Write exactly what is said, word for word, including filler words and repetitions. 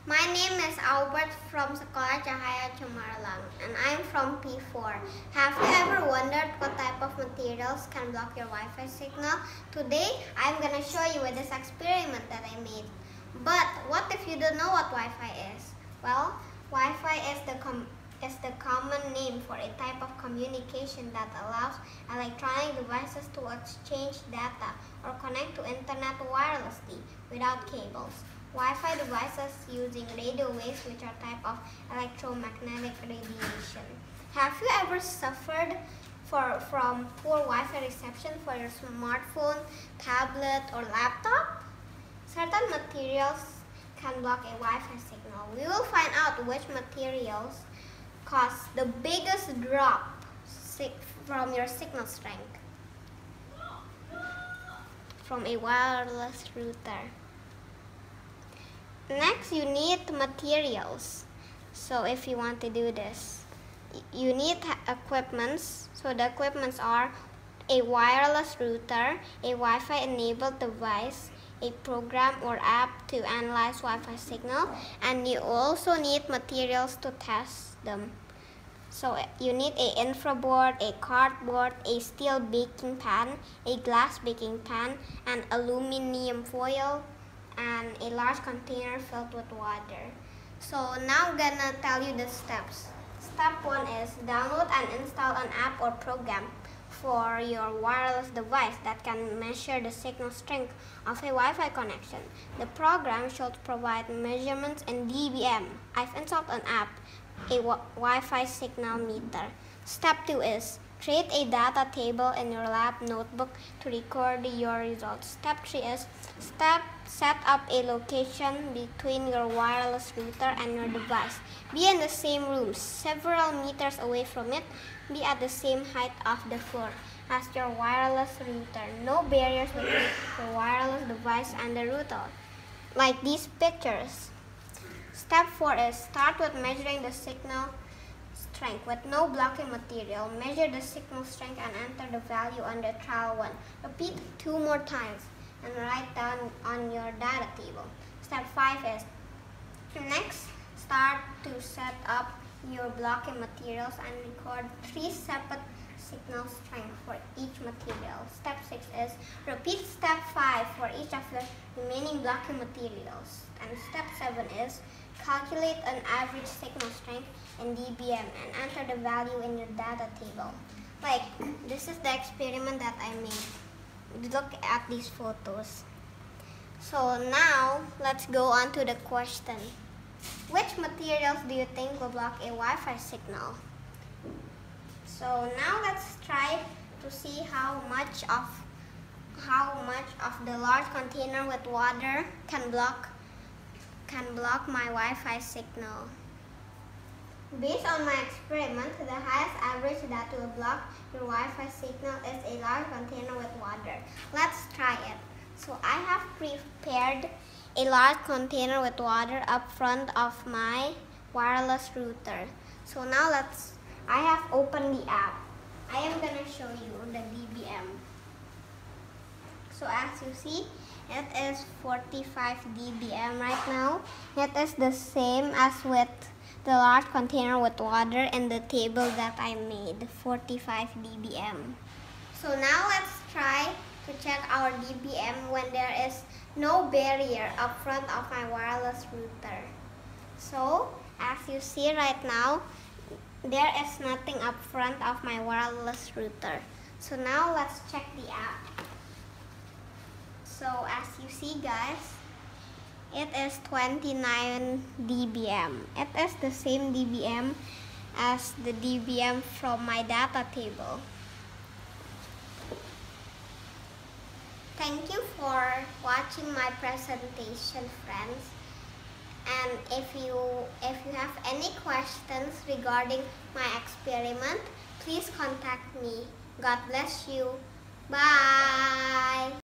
My name is Albert from Sekolah Cahaya Cemerlang, and I'm from P four. Have you ever wondered what type of materials can block your Wi-Fi signal? Today, I'm gonna show you with this experiment that I made. But what if you don't know what Wi-Fi is? Well, Wi-Fi is the com is the common name for a type of communication that allows electronic devices to exchange data or connect to internet wirelessly without cables. Wi-Fi devices using radio waves, which are type of electromagnetic radiation. Have you ever suffered for, from poor Wi-Fi reception for your smartphone, tablet, or laptop? Certain materials can block a Wi-Fi signal. We will find out which materials cause the biggest drop from your signal strength from a wireless router. Next, you need materials. So if you want to do this, you need equipments. So the equipments are a wireless router, a Wi-Fi enabled device, a program or app to analyze Wi-Fi signal, and you also need materials to test them. So you need a infra board, a cardboard, a steel baking pan, a glass baking pan, an aluminum foil, and a large container filled with water. So now I'm gonna tell you the steps. Step one is download and install an app or program for your wireless device that can measure the signal strength of a Wi-Fi connection. The program should provide measurements in D B M. I've installed an app, a Wi-Fi signal meter. Step two is create a data table in your lab notebook to record your results. Step three is step set up a location between your wireless router and your device. Be in the same room, several meters away from it. Be at the same height of the floor as your wireless router. No barriers between your wireless device and the router, like these pictures. Step four is start with measuring the signal strength with no blocking material. Measure the signal strength and enter the value on the trial one. Repeat two more times and write down on your data table. Step five is next, start to set up your blocking materials and record three separate signal strength for each material. Step six is repeat step five for each of the remaining blocking materials. And step seven is calculate an average signal strength in D B M and enter the value in your data table. Like, this is the experiment that I made. Look at these photos. So now, let's go on to the question. Which materials do you think will block a Wi-Fi signal? So now let's try to see how much of how much of the large container with water can block can block my Wi-Fi signal. Based on my experiment, the highest average that will block your Wi-Fi signal is a large container with water. Let's try it. So I have prepared a large container with water up front of my wireless router. So now let's, I have opened the app. I am going to show you the D B M. So as you see, it is forty-five D B M right now. It is the same as with the large container with water in the table that I made, forty-five D B M. So now let's try to check our D B M when there is no barrier up front of my wireless router. So as you see right now, there is nothing up front of my wireless router. So now let's check the app. So as you see guys, it is twenty-nine D B M. It is the same D B M as the D B M from my data table. Thank you for watching my presentation, friends. And if you if you have any questions regarding my experiment, please contact me. God bless you. Bye.